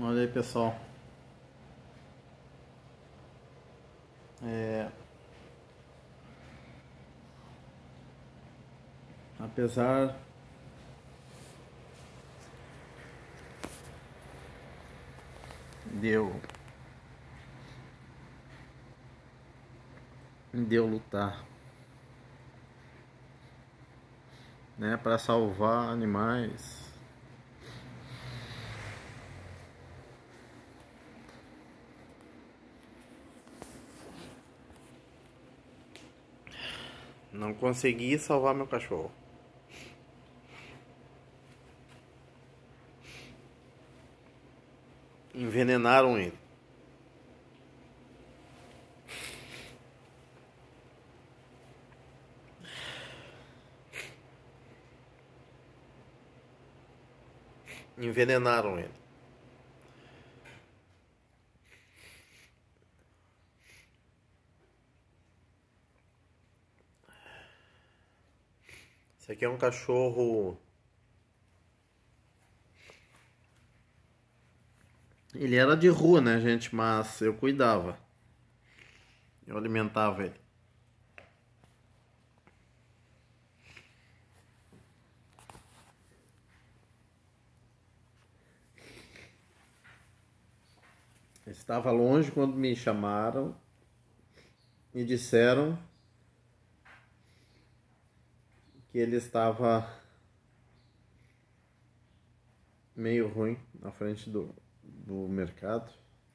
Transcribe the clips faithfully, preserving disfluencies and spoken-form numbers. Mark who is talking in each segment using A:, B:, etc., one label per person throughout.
A: Olha aí, pessoal. É, apesar de eu, de eu lutar, né, para salvar animais, não consegui salvar meu cachorro. Envenenaram ele. Envenenaram ele. Esse aqui é um cachorro. Ele era de rua, né, gente? Mas eu cuidava. Eu alimentava ele. Eu estava longe quando me chamaram e disseram que ele estava meio ruim na frente do, do mercado.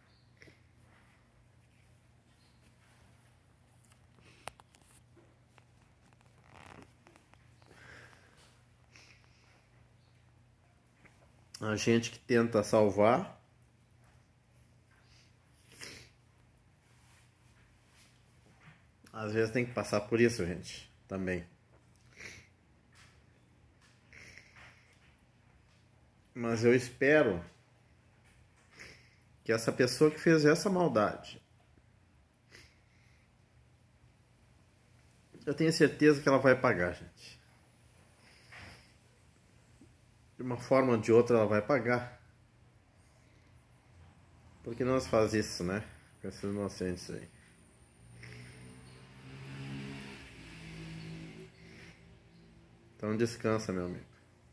A: A gente que tenta salvar, às vezes tem que passar por isso, gente, também. Mas eu espero que essa pessoa que fez essa maldade, eu tenho certeza que ela vai pagar, gente. De uma forma ou de outra ela vai pagar. Porque não se faz isso, né? Com esses inocentes aí. Então descansa, meu amigo.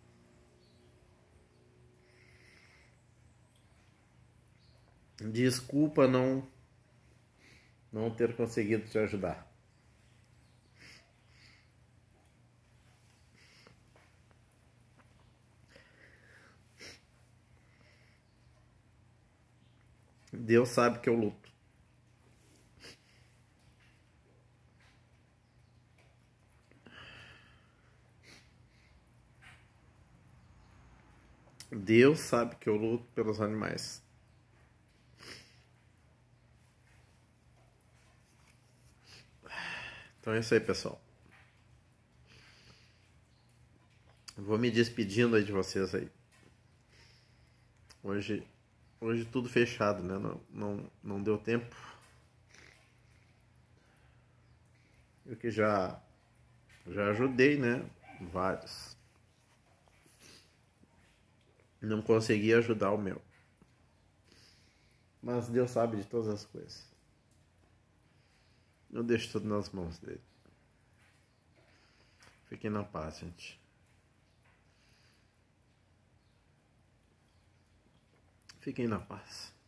A: Desculpa não não ter conseguido te ajudar. Deus sabe que eu luto. Deus sabe que eu luto pelos animais. Então é isso aí, pessoal. Vou me despedindo aí de vocês aí. Hoje, hoje tudo fechado, né? Não, não, não deu tempo. Eu que já, já ajudei, né? Vários. Não consegui ajudar o meu. Mas Deus sabe de todas as coisas. Eu deixo tudo nas mãos dele. Fiquem na paz, gente. Fiquem na paz.